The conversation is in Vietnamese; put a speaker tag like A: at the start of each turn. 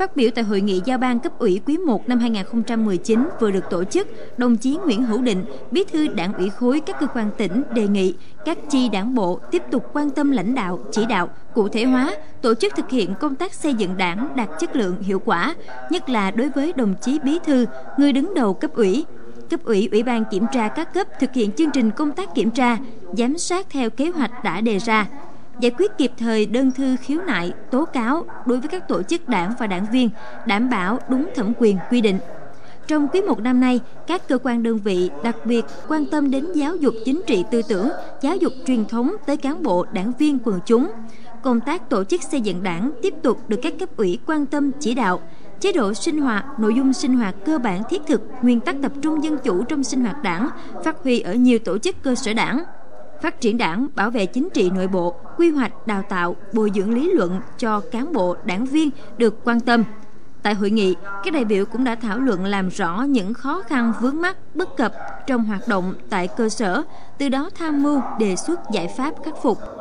A: Phát biểu tại hội nghị giao ban cấp ủy quý 1 năm 2019 vừa được tổ chức, đồng chí Nguyễn Hữu Định, Bí thư Đảng ủy khối các cơ quan tỉnh đề nghị các chi đảng bộ tiếp tục quan tâm lãnh đạo, chỉ đạo, cụ thể hóa, tổ chức thực hiện công tác xây dựng đảng đạt chất lượng hiệu quả, nhất là đối với đồng chí bí thư, người đứng đầu cấp ủy. Cấp ủy, ủy ban kiểm tra các cấp thực hiện chương trình công tác kiểm tra, giám sát theo kế hoạch đã đề ra, giải quyết kịp thời đơn thư khiếu nại, tố cáo đối với các tổ chức đảng và đảng viên, đảm bảo đúng thẩm quyền quy định. Trong quý 1 năm nay, các cơ quan đơn vị đặc biệt quan tâm đến giáo dục chính trị tư tưởng, giáo dục truyền thống tới cán bộ, đảng viên, quần chúng. Công tác tổ chức xây dựng đảng tiếp tục được các cấp ủy quan tâm chỉ đạo. Chế độ sinh hoạt, nội dung sinh hoạt cơ bản thiết thực, nguyên tắc tập trung dân chủ trong sinh hoạt đảng, phát huy ở nhiều tổ chức cơ sở đảng. Phát triển đảng, bảo vệ chính trị nội bộ, quy hoạch, đào tạo, bồi dưỡng lý luận cho cán bộ, đảng viên được quan tâm. Tại hội nghị, các đại biểu cũng đã thảo luận làm rõ những khó khăn vướng mắc, bất cập trong hoạt động tại cơ sở, từ đó tham mưu đề xuất giải pháp khắc phục.